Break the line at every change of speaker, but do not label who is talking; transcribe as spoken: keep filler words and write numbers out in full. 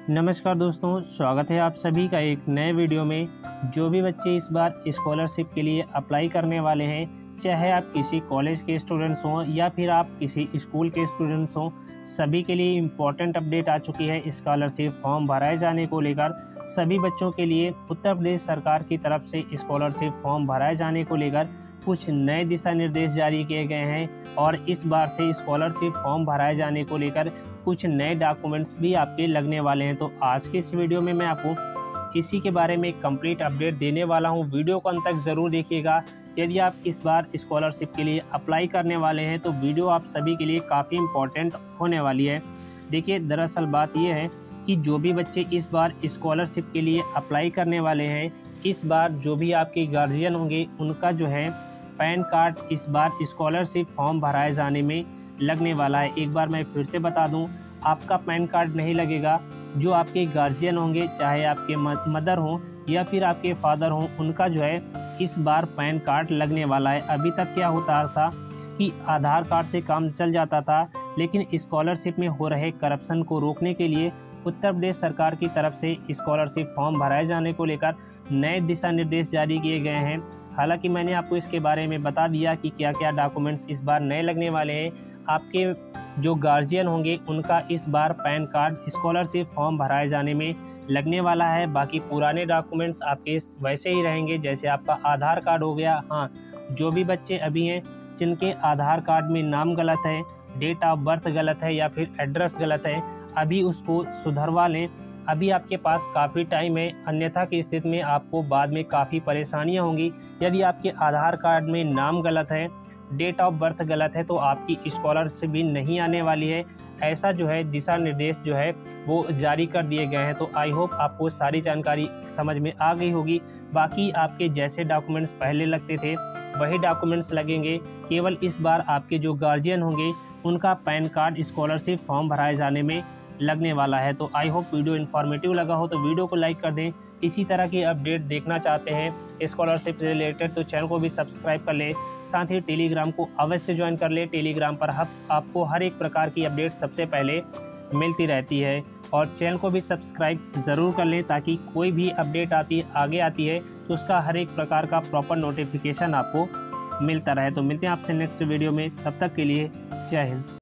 नमस्कार दोस्तों, स्वागत है आप सभी का एक नए वीडियो में। जो भी बच्चे इस बार स्कॉलरशिप के लिए अप्लाई करने वाले हैं, चाहे आप किसी कॉलेज के स्टूडेंट्स हों या फिर आप किसी स्कूल के स्टूडेंट्स हों, सभी के लिए इम्पॉर्टेंट अपडेट आ चुकी है। स्कॉलरशिप फॉर्म भराए जाने को लेकर सभी बच्चों के लिए उत्तर प्रदेश सरकार की तरफ से स्कॉलरशिप फॉर्म भराए जाने को लेकर कुछ नए दिशा निर्देश जारी किए गए हैं और इस बार से स्कॉलरशिप फॉर्म भराए जाने को लेकर कुछ नए डॉक्यूमेंट्स भी आपके लगने वाले हैं। तो आज के इस वीडियो में मैं आपको इसी के बारे में कंप्लीट अपडेट देने वाला हूं। वीडियो को अंत तक ज़रूर देखिएगा। यदि आप इस बार स्कॉलरशिप के लिए अप्लाई करने वाले हैं तो वीडियो आप सभी के लिए काफ़ी इम्पोर्टेंट होने वाली है। देखिए, दरअसल बात यह है कि जो भी बच्चे इस बार स्कॉलरशिप के लिए अप्लाई करने वाले हैं, इस बार जो भी आपके गार्जियन होंगे उनका जो है पैन कार्ड इस बार स्कॉलरशिप फॉर्म भराए जाने में लगने वाला है। एक बार मैं फिर से बता दूं, आपका पैन कार्ड नहीं लगेगा। जो आपके गार्जियन होंगे, चाहे आपके मदर हों या फिर आपके फादर हों, उनका जो है इस बार पैन कार्ड लगने वाला है। अभी तक क्या होता था कि आधार कार्ड से काम चल जाता था, लेकिन स्कॉलरशिप में हो रहे करप्शन को रोकने के लिए उत्तर प्रदेश सरकार की तरफ से स्कॉलरशिप फॉर्म भराए जाने को लेकर नए दिशा निर्देश जारी किए गए हैं। हालांकि मैंने आपको इसके बारे में बता दिया कि क्या क्या डॉक्यूमेंट्स इस बार नए लगने वाले हैं। आपके जो गार्जियन होंगे उनका इस बार पैन कार्ड स्कॉलरशिप फॉर्म भराए जाने में लगने वाला है। बाकी पुराने डॉक्यूमेंट्स आपके वैसे ही रहेंगे, जैसे आपका आधार कार्ड हो गया। हाँ, जो भी बच्चे अभी हैं जिनके आधार कार्ड में नाम गलत है, डेट ऑफ बर्थ गलत है या फिर एड्रेस गलत है, अभी उसको सुधरवा लें। अभी आपके पास काफ़ी टाइम है, अन्यथा की स्थिति में आपको बाद में काफ़ी परेशानियां होंगी। यदि आपके आधार कार्ड में नाम गलत है, डेट ऑफ बर्थ गलत है, तो आपकी स्कॉलरशिप भी नहीं आने वाली है। ऐसा जो है दिशा निर्देश जो है वो जारी कर दिए गए हैं। तो आई होप आपको सारी जानकारी समझ में आ गई होगी। बाकी आपके जैसे डॉक्यूमेंट्स पहले लगते थे वही डॉक्यूमेंट्स लगेंगे। केवल इस बार आपके जो गार्जियन होंगे उनका पैन कार्ड स्कॉलरशिप फॉर्म भराए जाने में लगने वाला है। तो आई होप वीडियो इन्फॉर्मेटिव लगा हो तो वीडियो को लाइक कर दें। इसी तरह की अपडेट देखना चाहते हैं स्कॉलरशिप से रिलेटेड तो चैनल को भी सब्सक्राइब कर ले। साथ ही टेलीग्राम को अवश्य ज्वाइन कर ले। टेलीग्राम पर आपको हर एक प्रकार की अपडेट सबसे पहले मिलती रहती है। और चैनल को भी सब्सक्राइब ज़रूर कर लें ताकि कोई भी अपडेट आती आगे आती है तो उसका हर एक प्रकार का प्रॉपर नोटिफिकेशन आपको मिलता रहे। तो मिलते हैं आपसे नेक्स्ट वीडियो में, तब तक के लिए जय हिंद।